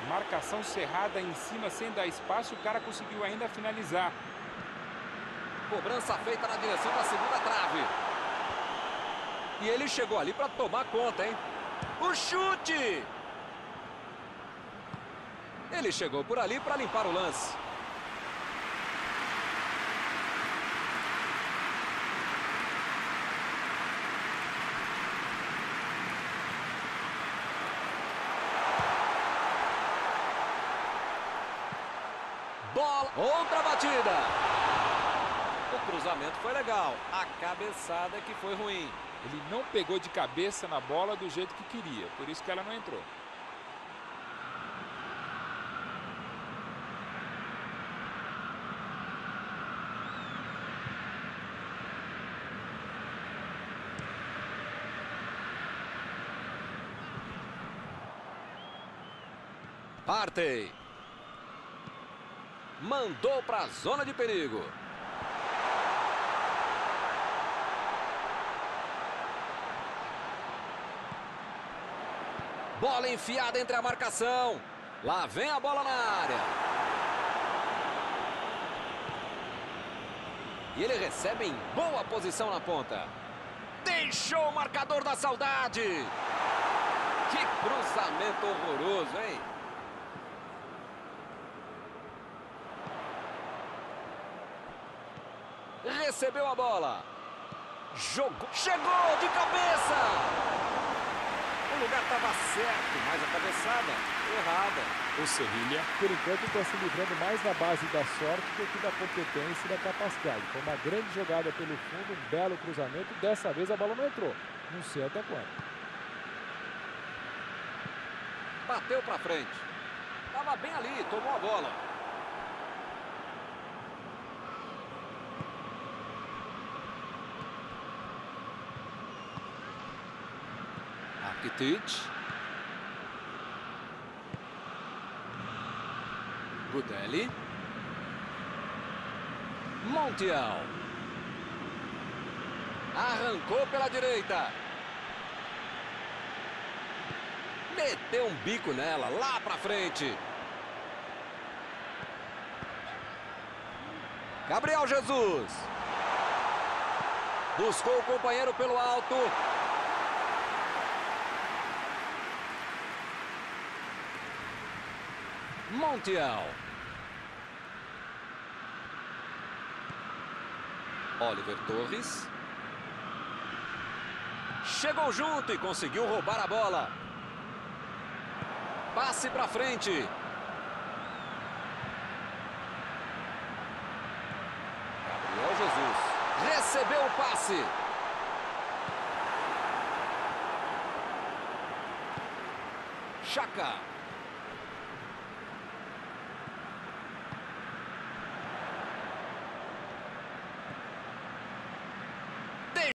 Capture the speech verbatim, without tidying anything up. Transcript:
Marcação cerrada em cima sem dar espaço. O cara conseguiu ainda finalizar. Cobrança feita na direção da segunda trave. E ele chegou ali para tomar conta, hein? O chute! Ele chegou por ali para limpar o lance. Bola, outra batida. O cruzamento foi legal, a cabeçada que foi ruim. Ele não pegou de cabeça na bola do jeito que queria, por isso que ela não entrou. Partey. Mandou para a zona de perigo. Bola enfiada entre a marcação. Lá vem a bola na área. E ele recebe em boa posição na ponta. Deixou o marcador da saudade. Que cruzamento horroroso, hein? Recebeu a bola. Jogou. Chegou de cabeça. O lugar estava certo, mas a cabeçada errada. O Sevilla, por enquanto, está se livrando mais na base da sorte do que da competência e da capacidade. Foi uma grande jogada pelo fundo, um belo cruzamento. Dessa vez a bola não entrou. Não sei até quando. Bateu para frente. Estava bem ali, tomou a bola. Rakitic. Gudelli. Montiel. Arrancou pela direita. Meteu um bico nela, lá pra frente. Gabriel Jesus. Buscou o companheiro pelo alto. Montiel. Oliver Torres. Chegou junto e conseguiu roubar a bola. Passe para frente. Gabriel Jesus. Recebeu o passe. Xhaka.